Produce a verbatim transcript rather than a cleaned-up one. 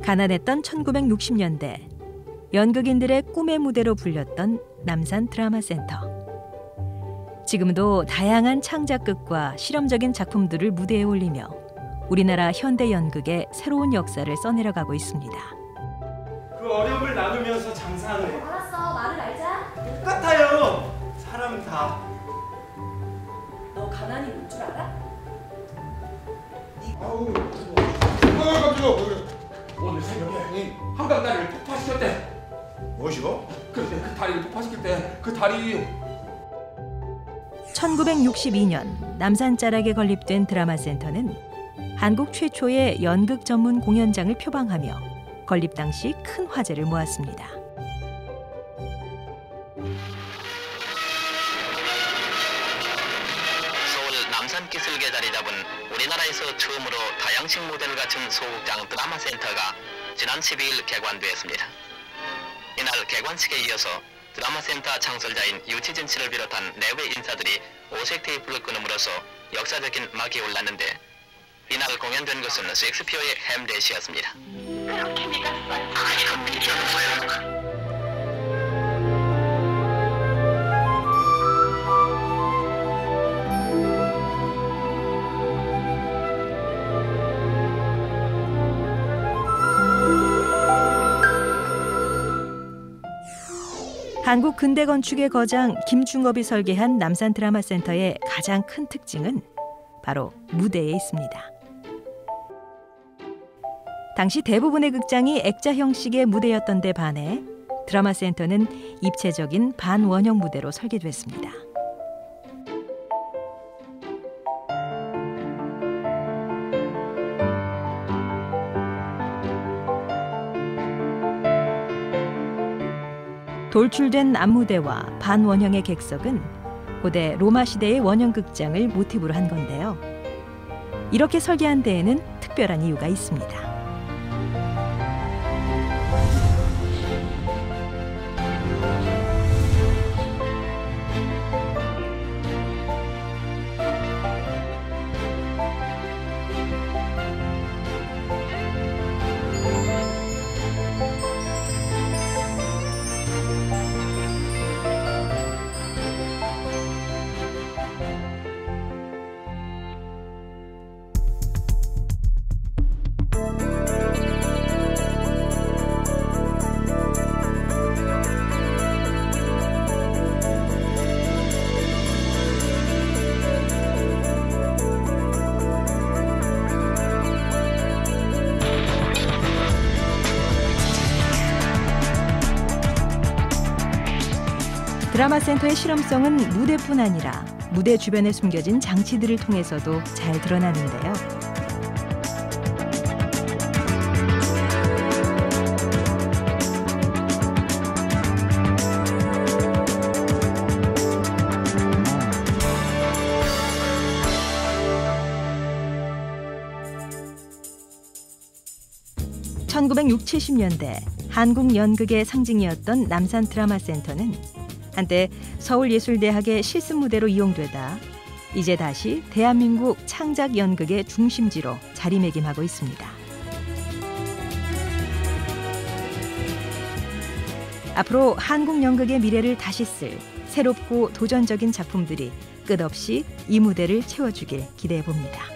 가난했던 천구백육십 년대 연극인들의 꿈의 무대로 불렸던 남산 드라마센터. 지금도 다양한 창작극과 실험적인 작품들을 무대에 올리며 우리나라 현대 연극의 새로운 역사를 써내려가고 있습니다. 그 어려움을 나누면서 장사하는 거. 알았어, 말을 알자. 똑같아요. 사람 다. 너 가난이 뭘 줄 알아? 아우, 아, 깜짝이야. 왜 그래? 오늘 새벽에 한강 다리를 폭파시켰대. 무엇이고? 그런데 그 다리를 폭파시킬 때 그 다리... 천구백육십이 년 남산 자락에 건립된 드라마센터는 한국 최초의 연극 전문 공연장을 표방하며 건립 당시 큰 화제를 모았습니다. 서울 남산기슭에 자리 잡은 우리나라에서 처음으로 다양식 모델을 갖춘 소극장 드라마센터가 지난 십이 일 개관되었습니다. 이날 개관식에 이어서 드라마센터 창설자인 유치진 씨를 비롯한 내외 인사들이 오색 테이프를 끊음으로써 역사적인 막이 올랐는데, 이날 공연된 것은 셰익스피어의 햄렛이었습니다. 그렇게 네가 아니 믿지 않았어요. 한국 근대 건축의 거장 김중업이 설계한 남산 드라마센터의 가장 큰 특징은 바로 무대에 있습니다. 당시 대부분의 극장이 액자 형식의 무대였던 데 반해 드라마센터는 입체적인 반원형 무대로 설계됐습니다. 돌출된 앞무대와 반원형의 객석은 고대 로마 시대의 원형 극장을 모티브로 한 건데요. 이렇게 설계한 데에는 특별한 이유가 있습니다. 드라마센터의 실험성은 무대뿐 아니라 무대 주변에 숨겨진 장치들을 통해서도 잘 드러나는데요. 천구백육십, 칠십 년대 한국 연극의 상징이었던 남산 드라마센터는 한때 서울예술대학의 실습 무대로 이용되다 이제 다시 대한민국 창작 연극의 중심지로 자리매김하고 있습니다. 앞으로 한국 연극의 미래를 다시 쓸 새롭고 도전적인 작품들이 끝없이 이 무대를 채워주길 기대해 봅니다.